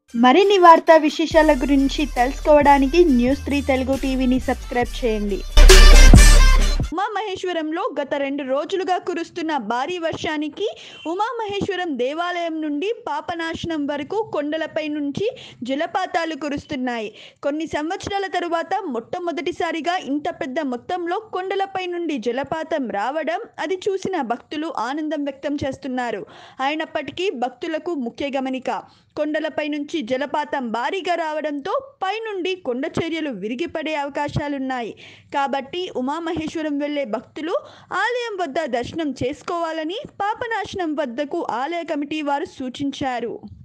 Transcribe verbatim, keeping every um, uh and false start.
మరిన్ని వార్తా విశేషాల గురించి తెలుసుకోవడానికి న్యూస్ త్రీ తెలుగు టీవీని సబ్స్క్రైబ్ చేయండి. ఉమామహేశ్వరంలో గత రెండు రోజులుగా కురుస్తున్న భారీ వర్షానికి ఉమామహేశ్వరం దేవాలయం నుండి పాపనాశనం వరకు కొండలపై నుంచి జలపాతాలు కురుస్తున్నాయి. కొన్ని సంవత్సరాల తరువాత మొట్టమొదటిసారిగా ఇంత పెద్ద మొత్తంలో కొండలపై నుండి జలపాతం రావడం, అది చూసిన భక్తులు ఆనందం వ్యక్తం చేస్తున్నారు. అయినప్పటికీ భక్తులకు ముఖ్య గమనిక, కొండలపై నుంచి జలపాతం భారీగా రావడంతో పైనుండి కొండ చర్యలు విరిగిపడే అవకాశాలున్నాయి. కాబట్టి ఉమామహేశ్వరం వెళ్లే భక్తులు ఆలయం వద్ద దర్శనం చేసుకోవాలని పాపనాశనం వద్దకు ఆలయ కమిటీ వారు సూచించారు.